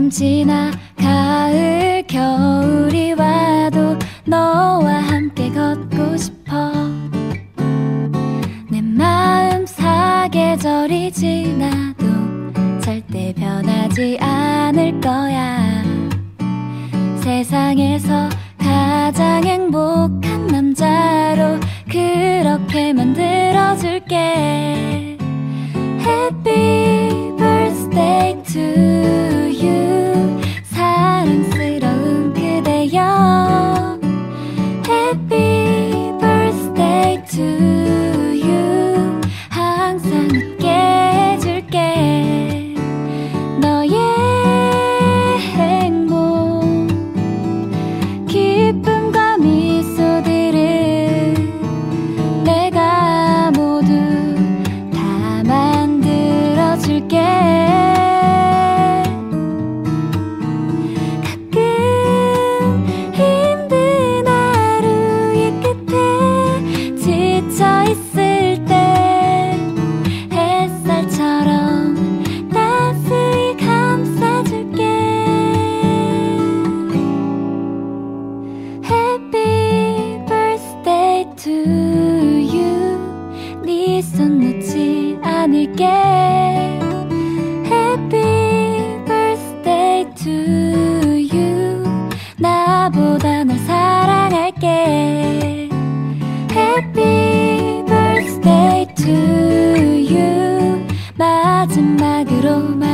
지나 가을 겨울이 와도 너와 함께 걷고 싶어. 내 마음 사계절이 지나도 절대 변하지 않을 거야. 세상에서 가장 행복한 남자로 그렇게 만들어줄게. Happy birthday to you, 사랑스러운 그대여. Happy birthday to you, 항상 웃게 해줄게. 너의 행복, 기쁨과 미소들을 내가 모두 다 만들어줄게. 가끔 힘든 하루의 끝에 지쳐있을 때 햇살처럼 따스히 감싸줄게. Happy birthday to you, 네 손 놓지 않을게. Happy birthday to you, 나보다 널 사랑할게. Happy birthday to you, 마지막으로